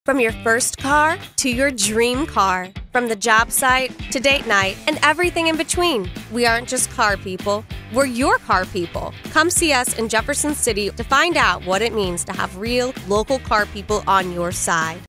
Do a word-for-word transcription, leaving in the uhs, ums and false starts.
From your first car to your dream car, from the job site to date night and everything in between. We aren't just car people, we're your car people. Come see us in Jefferson City to find out what it means to have real local car people on your side.